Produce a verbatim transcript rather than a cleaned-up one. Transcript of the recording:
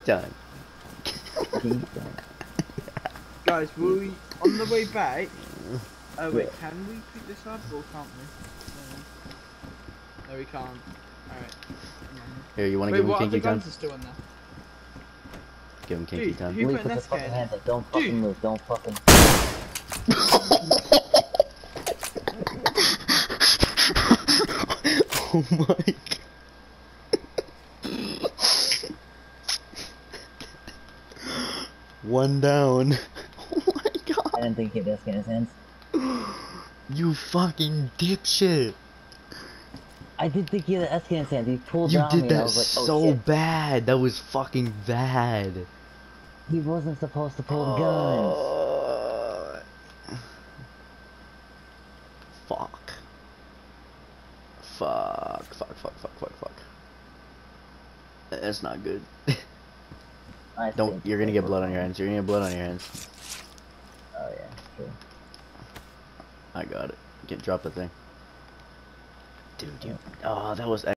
Done. Guys, will we, on the way back, oh wait, Yeah. can we pick this up or can't we? No, no we can't. Alright. Here, you wanna Wait, give him what other kinky time? guns are still in there? Give him kinky Dude, time. who Please put put an your S K fucking in? hands up. Don't fucking Dude. move. Don't fucking. Oh my. One down. Oh my god. I didn't think he had S K in his hands. You fucking dipshit. I did think he had an S K in his hands. He pulled You down did me and I that was like, oh so shit. bad. That was fucking bad. He wasn't supposed to pull the guns. Uh, fuck. Fuck. Fuck. Fuck. Fuck. Fuck. Fuck. That's not good. I Don't. think You're gonna they get were blood on fine. your hands. You're gonna get blood on your hands. Oh yeah, true. I got it. Get drop the thing. Dude, you. Oh, that was.